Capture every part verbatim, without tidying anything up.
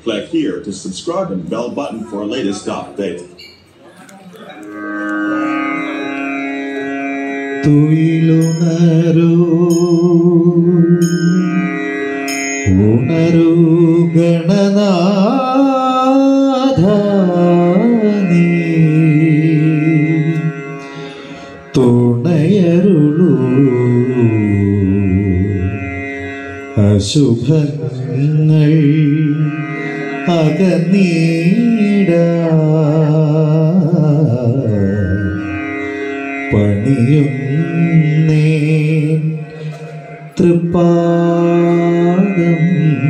Click here to subscribe and bell button for latest update. തുയിലുണരൂ ഉണരൂ ഗണനാഥ നീ തുണയരുളൂ അശുഭങ്ങൾ അകന്നീടാ പണിയുന്നേ തൃപ്പാദം.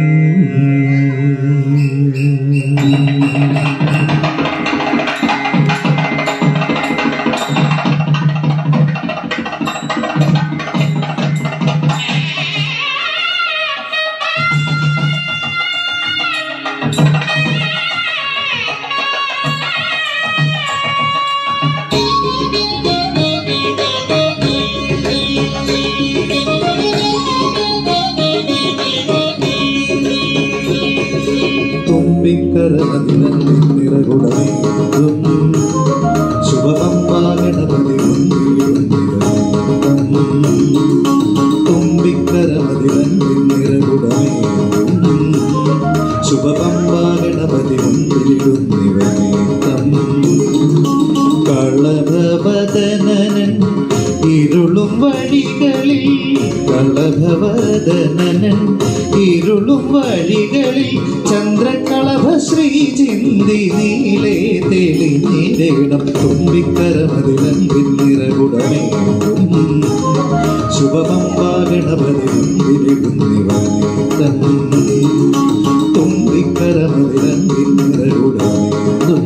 തുമ്പിക്കരനിറകുടമേതും ശുഭപമ്പാഗണപതി തുമ്പിക്കരമതിരനിറകുടമേതും ശുഭപമ്പാഗണപതി മുന്നിലിടുന്നിവനേതം കളഭവദനനൻ ഇരുളും വഴികളിൽ കളഭവദനനൻ ഇരുളും വഴികളിൽ ചന്ദ്രകളഭ ശ്രീ ചിന്തി നീലേ തെളിഞ്ഞിടണം തുമ്പിക്കരമതിലൻപിൻ നിറകുടമേതും ശുഭപമ്പാഗണപതി മുന്നിലിടുന്നിവനേതം തുമ്പിക്കരമതിലൻപിൻ നിറകുടമേതും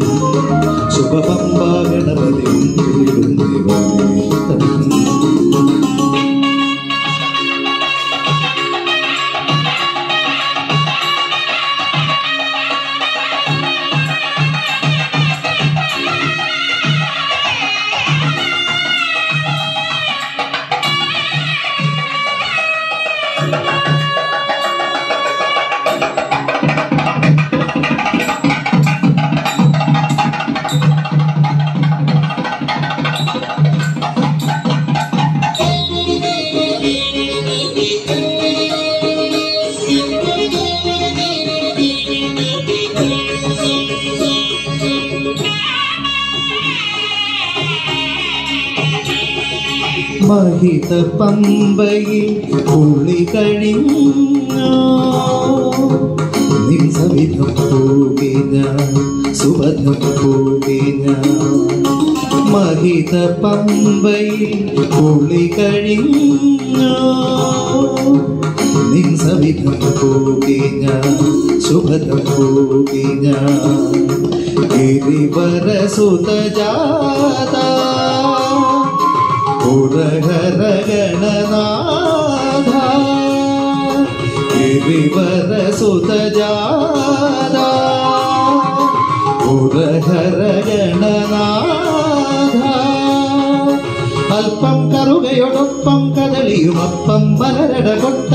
ശുഭപമ്പാഗണപതി മുന്നിലിടുന്നിവനേതം. മഹിത പമ്പയിൽ കുളി കഴിഞ്ഞു നിൻ സവിധം പോകി ഞാൻ സുബധം പോകി ഞാൻ മഹിത പമ്പയിൽ കുളി കഴിഞ്ഞു നിൻ സവിധം പോകി ഞാൻ സുബധം പോകി ഞാൻ ഗിരിവര സുതജാത ഉരഹര ഗണനാഥ ഗിരിവര സുതജാത ഉരഹര ഗണനാഥ അല്പം കറുകയോടൊപ്പം കദളിയുമപ്പം മലരട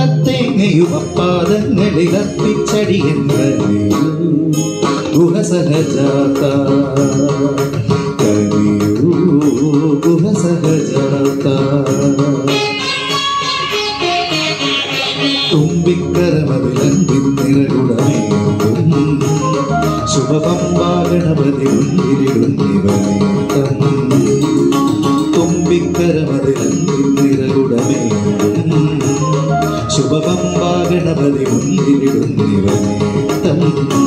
കൊട്ടത്തേങ്ങയുമപ്പാദങ്ങളിലർപ്പിച്ചടിയങ്കലിയൂ ഗുഹസഹജാത കലിയൂ ഗുഹസഹജാത തുമ്പിക്കരമതിലൻപിൻ നിറകുടമേതും ശുഭപമ്പാഗണപതി മുന്നിലിടുന്നിവനേതം തുമ്പിക്കരമതിലൻപിൻ നിറകുടമേതും ശുഭപമ്പാഗണപതി മുന്നിലിടുന്നിവനേതം.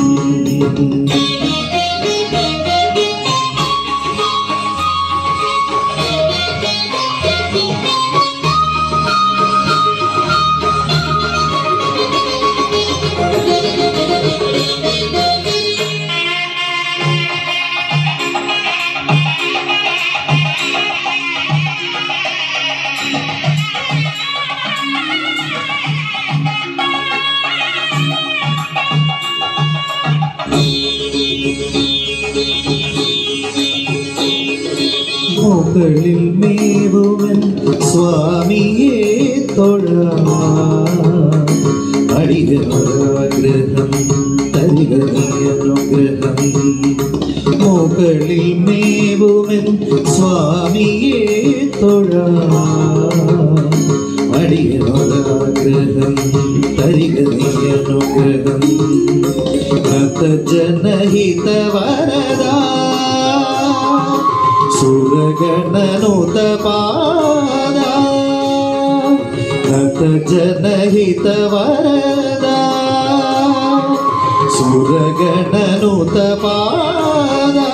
മുകളിൽ മേവുവൻ സ്വാമിയെ തൊഴാൻ അടിയനൊരാഗ്രഹം തരി തരികനിയനുഗ്രഹം മുകളിൽ മേവുമെൻ സ്വാമിയെ തൊഴാൻ അടിയനോടാഗ്രഹം തരികനിയനുഗ്രഹം ഭക്തജനഹിത വരദാ സുരഗണനുത പാദാ ഭക്തജനഹിത വരദാ സുരഗണനുത പാദാ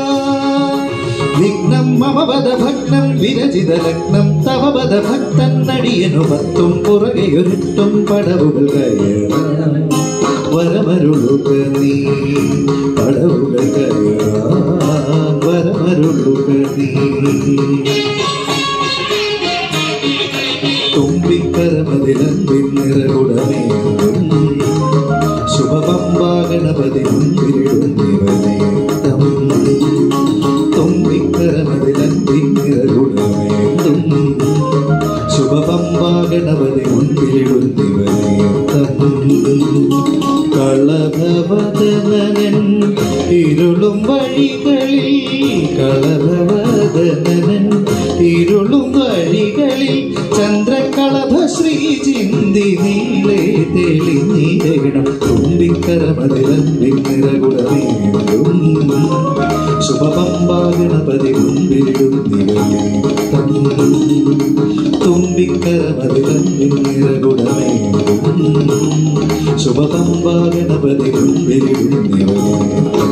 വിഘ്നം മമ പദ ഭഗ്നം വിരചിത ലഗ്നം തവ പദ ഭക്തൻ നടിയനു പത്തും പുറകെയൊരിട്ടും പടവുകൾ കയറാൻ വരമരുളുക നീ പടവുകൾ കയറാൻ വരമരുളുക നീ തുമ്പിക്കരമതിലൻപിൻ നിറകുടമേന്തും ശുഭപമ്പാ ഗണപതി മുൻപിലിടുന്നിവനേത്തം തുമ്പിക്കരമതിലൻപിൻ നിറകുടമേന്തും ശുഭപമ്പാ ഗണപതി മുൻപിലിടുന്നിവനേത്തം കളഭവദനൻ ഇരുളും വഴികളിൽ കളഭവദനൻ ഇരുളും വഴികളിൽ ചന്ദ്രകളഭ ശ്രീ ചിന്തി നീളെ തെളിഞ്ഞിടണം തുമ്പിക്കരമതിലൻപിൻ നിറകുടമേന്തും ശുഭപമ്പാ ഗണപതി മുൻപിലിടുന്നിവനേത്തം തുമ്പിക്കരമതിലൻപിൻ നിറകുടമേന്തും ശുഭപമ്പാ ഗണപതി മുൻപിലിടുന്നിവനേത്തം